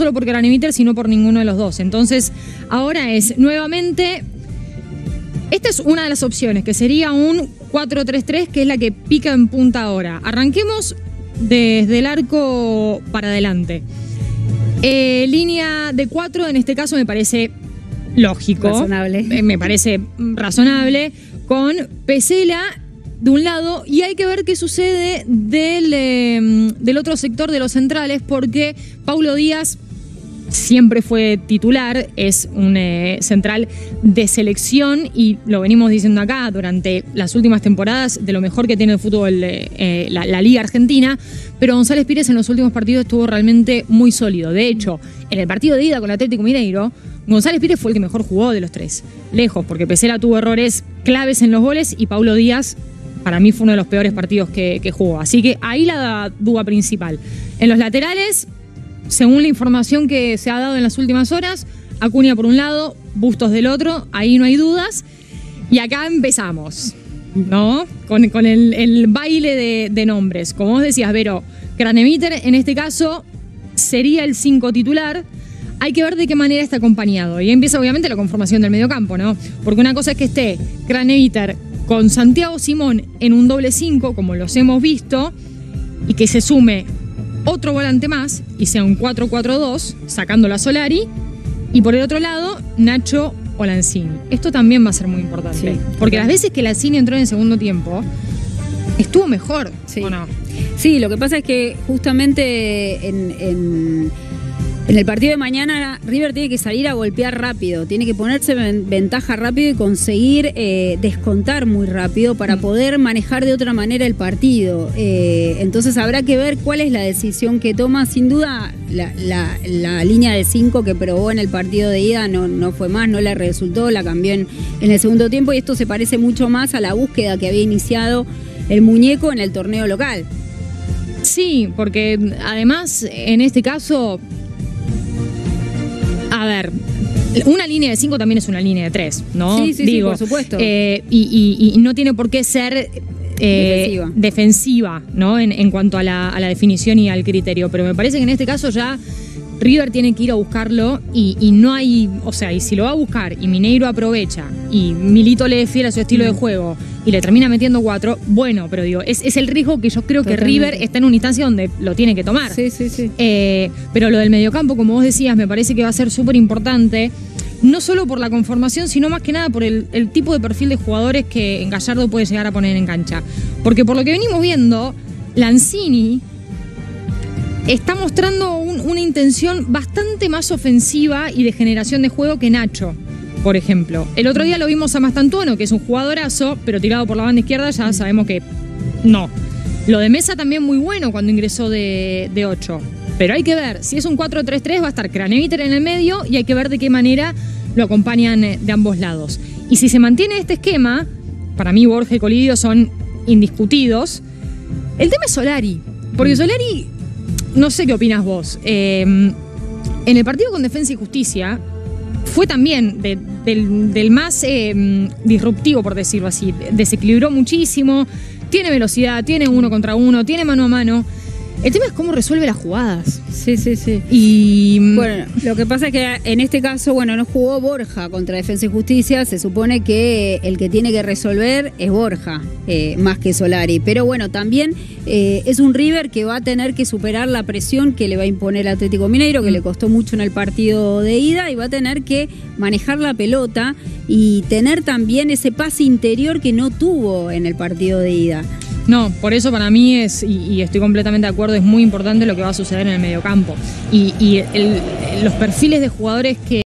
solo por Craneviter, sino por ninguno de los dos. Entonces, ahora es nuevamente... Esta es una de las opciones, que sería un 4-3-3, que es la que pica en punta ahora. Arranquemos desde el arco para adelante. Línea de 4, en este caso me parece lógico. Razonable. Me parece razonable. Con Pesela de un lado, y hay que ver qué sucede del otro sector de los centrales, porque Paulo Díaz siempre fue titular, es un central de selección y lo venimos diciendo acá durante las últimas temporadas, de lo mejor que tiene el fútbol la Liga Argentina, pero González Pires en los últimos partidos estuvo realmente muy sólido. De hecho, en el partido de ida con el Atlético Mineiro, González Pires fue el que mejor jugó de los tres, lejos, porque Pesela tuvo errores claves en los goles y Paulo Díaz para mí fue uno de los peores partidos que jugó. Así que ahí la duda principal. En los laterales, según la información que se ha dado en las últimas horas, Acuña por un lado, Bustos del otro, ahí no hay dudas. Y acá empezamos, ¿no? Con el baile de nombres. Como vos decías, Vero, Craneviter en este caso sería el 5 titular. Hay que ver de qué manera está acompañado. Y ahí empieza obviamente la conformación del mediocampo, ¿no? Porque una cosa es que esté Craneviter con Santiago Simón en un doble 5, como los hemos visto, y que se sume otro volante más y sea un 4-4-2, sacando a Solari, y por el otro lado, Nacho o Lanzini. Esto también va a ser muy importante, sí, porque las veces que Lanzini entró en el segundo tiempo, estuvo mejor, sí. ¿O no? Sí, lo que pasa es que justamente en el partido de mañana River tiene que salir a golpear rápido, tiene que ponerse en ventaja rápido y conseguir descontar muy rápido para poder manejar de otra manera el partido. Entonces habrá que ver cuál es la decisión que toma. Sin duda la línea de 5 que probó en el partido de ida no fue más, no le resultó, la cambió en el segundo tiempo, y esto se parece mucho más a la búsqueda que había iniciado el muñeco en el torneo local. Sí, porque además en este caso... A ver, una línea de 5 también es una línea de 3, ¿no? Sí, digo, por supuesto. Y no tiene por qué ser defensiva, ¿no? En cuanto a la definición y al criterio. Pero me parece que en este caso ya River tiene que ir a buscarlo y no hay... O sea, y si lo va a buscar y Mineiro aprovecha y Milito le es fiel a su estilo de juego y le termina metiendo 4, bueno, pero digo, es el riesgo que yo creo que River está en una instancia donde lo tiene que tomar. Sí. Pero lo del mediocampo, como vos decías, me parece que va a ser súper importante, no solo por la conformación, sino más que nada por el tipo de perfil de jugadores que Gallardo puede llegar a poner en cancha. Porque por lo que venimos viendo, Lanzini está mostrando una intención bastante más ofensiva y de generación de juego que Nacho, por ejemplo. El otro día lo vimos a Mastantuono, que es un jugadorazo, pero tirado por la banda izquierda ya sabemos que no. Lo de Mesa también muy bueno cuando ingresó de 8. Pero hay que ver, si es un 4-3-3 va a estar Craneviter en el medio y hay que ver de qué manera lo acompañan de ambos lados. Y si se mantiene este esquema, para mí Borja y Colidio son indiscutidos. El tema es Solari, porque Solari, no sé qué opinas vos, en el partido con Defensa y Justicia fue también del más disruptivo, por decirlo así. Desequilibró muchísimo, tiene velocidad, tiene 1 contra 1, tiene mano a mano. El tema es cómo resuelve las jugadas. Sí. Y bueno, lo que pasa es que en este caso, bueno, no jugó Borja contra Defensa y Justicia. Se supone que el que tiene que resolver es Borja, más que Solari. Pero bueno, también es un River que va a tener que superar la presión que le va a imponer el Atlético Mineiro, que le costó mucho en el partido de ida, y va a tener que manejar la pelota y tener también ese pase interior que no tuvo en el partido de ida. No, por eso para mí es, y estoy completamente de acuerdo, es muy importante lo que va a suceder en el mediocampo. Y los perfiles de jugadores que